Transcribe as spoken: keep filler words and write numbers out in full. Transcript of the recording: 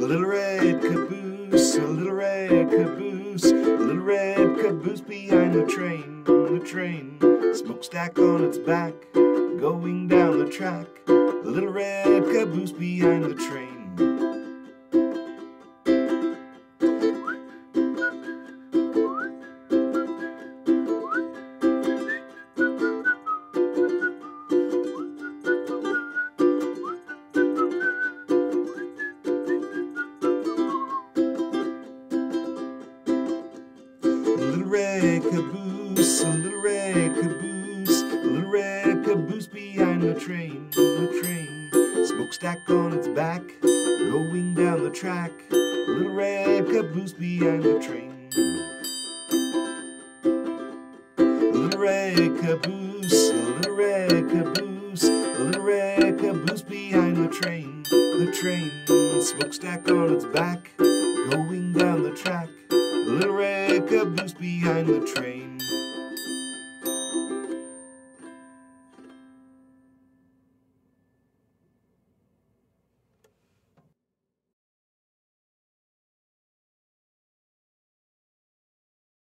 little red caboose, a little red caboose, a little red caboose behind the train, the train, smokestack on its back, going down the track, a little red caboose behind the train. A little red caboose, a little red caboose, a little red caboose behind the train, the train, smokestack on its back, going down the track, a little red caboose behind the train. A little red caboose, a little red caboose, a little red caboose behind the train, the train, smokestack on its back, going down the track, a little red caboose behind the train.